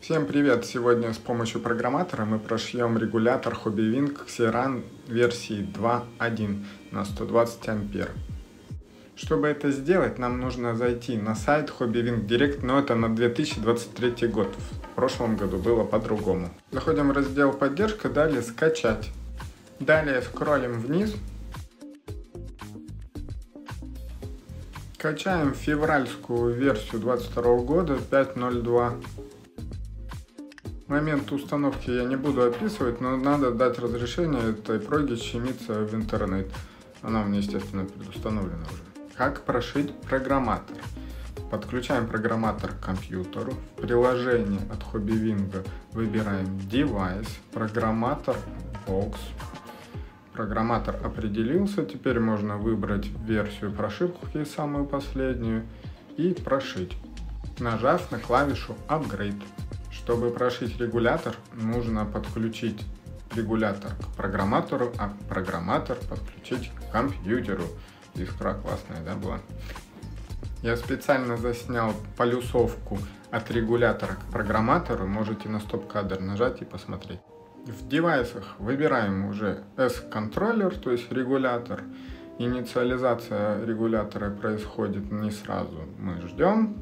Всем привет! Сегодня с помощью программатора мы прошьем регулятор HobbyWing Xeran версии 2.1 на 120 ампер. Чтобы это сделать, нам нужно зайти на сайт HobbyWing Direct, но это на 2023 год. В прошлом году было по-другому. Заходим в раздел «Поддержка», далее «Скачать». Далее скроллим вниз. Качаем февральскую версию 2022 года 5.02. Момент установки я не буду описывать, но надо дать разрешение этой проге щемиться в интернет. Она у меня, естественно, предустановлена уже. Как прошить программатор? Подключаем программатор к компьютеру. В приложении от HobbyWing выбираем Device, программатор Box. Программатор определился, теперь можно выбрать версию прошивки, самую последнюю, и прошить, нажав на клавишу Upgrade. Чтобы прошить регулятор, нужно подключить регулятор к программатору, а программатор подключить к компьютеру. Искра классная, да, была? Я специально заснял полюсовку от регулятора к программатору, можете на стоп-кадр нажать и посмотреть. В девайсах выбираем уже S-контроллер, то есть регулятор. Инициализация регулятора происходит не сразу, мы ждем.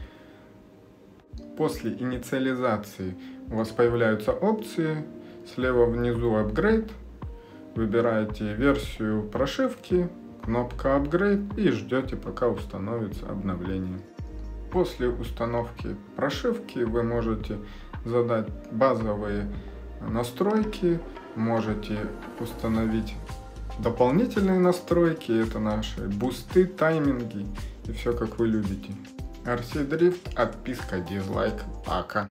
После инициализации у вас появляются опции. Слева внизу Upgrade. Выбираете версию прошивки, кнопка Upgrade и ждете, пока установится обновление. После установки прошивки вы можете задать базовые настройки, можете установить дополнительные настройки, это наши бусты, тайминги и все как вы любите. RC Drift, отписка, дизлайк, пока.